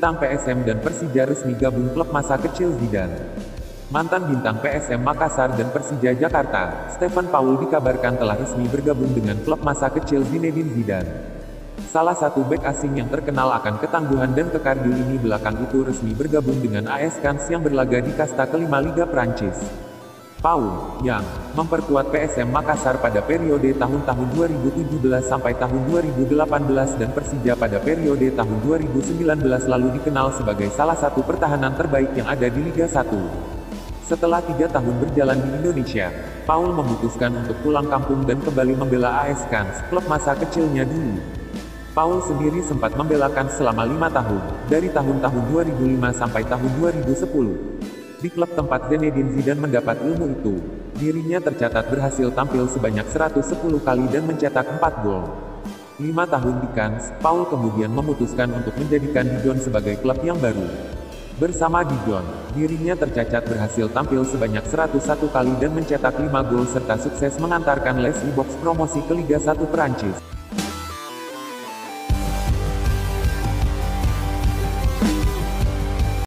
Bintang PSM dan Persija resmi gabung klub masa kecil Zidane. Mantan bintang PSM Makassar dan Persija Jakarta, Stefan Paul dikabarkan telah resmi bergabung dengan klub masa kecil Zinedine Zidane. Salah satu bek asing yang terkenal akan ketangguhan dan kekardil ini belakang itu resmi bergabung dengan AS Cannes yang berlaga di kasta kelima Liga Prancis. Paul, yang memperkuat PSM Makassar pada periode tahun-tahun 2017 sampai tahun 2018 dan Persija pada periode tahun 2019 lalu dikenal sebagai salah satu pertahanan terbaik yang ada di Liga 1. Setelah 3 tahun berjalan di Indonesia, Paul memutuskan untuk pulang kampung dan kembali membela AS Cannes, klub masa kecilnya dulu. Paul sendiri sempat membelakan selama 5 tahun, dari tahun-tahun 2005 sampai tahun 2010. Di klub tempat Zinedine Zidane mendapat ilmu itu, dirinya tercatat berhasil tampil sebanyak 110 kali dan mencetak 4 gol. 5 tahun di Cannes, Paul kemudian memutuskan untuk menjadikan Dijon sebagai klub yang baru. Bersama Dijon, dirinya tercatat berhasil tampil sebanyak 101 kali dan mencetak 5 gol serta sukses mengantarkan Les Ibox promosi ke Liga 1 Perancis.